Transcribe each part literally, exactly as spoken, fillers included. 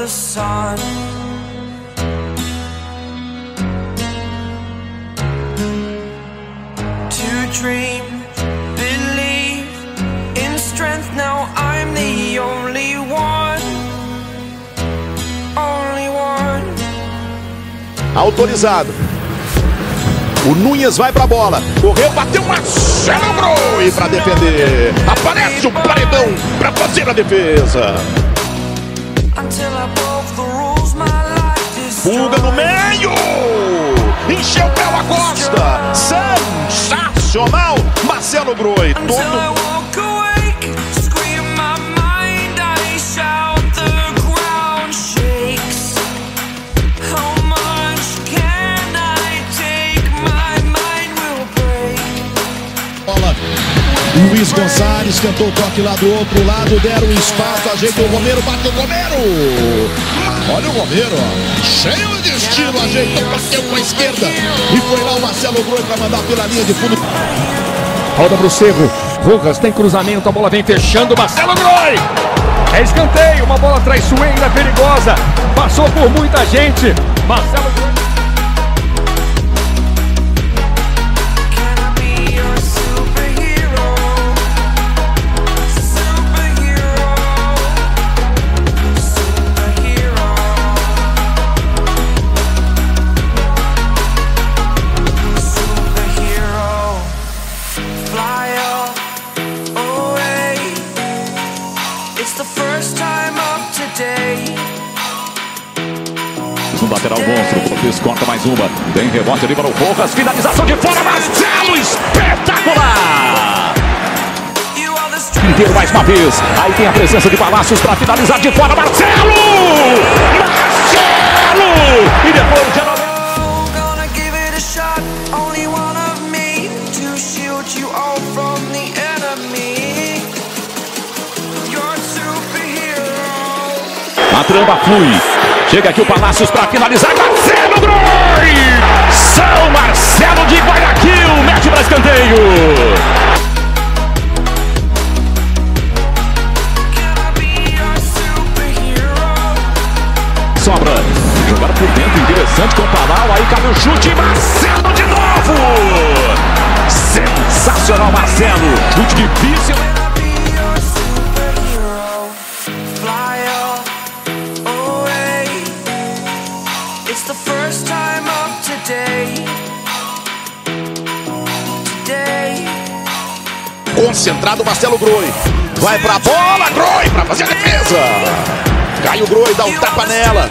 the sun. To dream, believe in strength. Now I'm the only one, only one. Autorizado. O Nunes vai pra bola. Correu, bateu, Marcelo Groi pra defender. Aparece o paredão pra fazer a defesa. Fuga no meio. Encheu pela costa. Sensacional. Marcelo Groi. Todo... Luiz Gonçalves tentou o toque lá do outro lado, deram um espaço, ajeitou o Romero, bateu o Romero! Olha o Romero, ó, cheio de estilo, ajeitou, bateu com a esquerda e foi lá o Marcelo Groi para mandar pela linha de fundo. Roda pro Cerro, Rojas tem cruzamento, a bola vem fechando, Marcelo Groi! É escanteio, uma bola traiçoeira, perigosa, passou por muita gente, Marcelo Groi. Um lateral monstro, o Lopes corta mais uma. Tem rebote ali para o Rojas, finalização de fora, Marcelo, espetacular! Inteiro mais uma vez, aí tem a presença de Palácios para finalizar de fora, Marcelo! Marcelo! E depois de a trama flui. Chega aqui o Palácios para finalizar. Marcelo Groi! São Marcelo de Guayaquil mete para escanteio. Sobra. Jogada por dentro, interessante com o Palau. Aí cabe o chute. Marcelo de novo. Sensacional, Marcelo. Chute difícil. It's the first time of today. Today. Concentrado Marcelo Groi. Vai pra bola, Groi pra fazer a defesa. Cai o Groi, dá um tapa nela.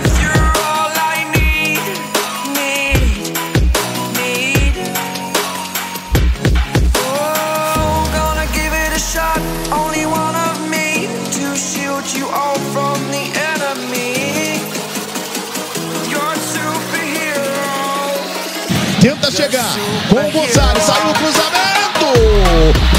Tenta chegar com o Gonçalves, saiu o cruzamento!